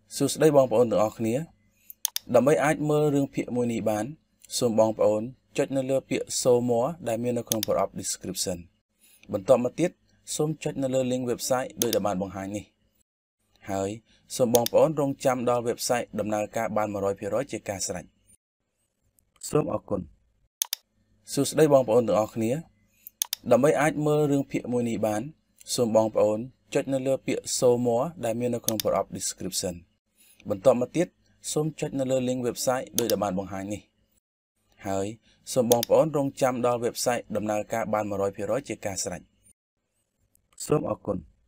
សួស្តីបងប្អូនទាំងអស់គ្នាដើម្បីអាចមើលរឿងភាគមួយនេះបានសូមបងប្អូនចុចនៅលើពាក្យ Show More ដែលមាននៅក្នុង Product Description បន្ទាប់មកទៀតសូមចុចនៅលើ link website ដូចដែលបានបង្ហាញនេះហើយសូមបងប្អូនរងចាំដល់ website ដំណើរការបាន 100% ជាការស្រេចសូមអរគុណសួស្តីបងប្អូនទាំងអស់គ្នាដើម្បីអាចមើលរឿងភាគមួយនេះបានសូមបងប្អូនចុចនៅលើពាក្យ Show More ដែលមាននៅក្នុង Product Description បន្ទាប់មកទៀតសូមចុចនៅលើ link website ដូចដែលបានបង្ហាញនេះហើយសូមបងប្អូនរងចាំដល់ website ដំណើរការបាន 100% ជាការស្រេចសូមអរគុណ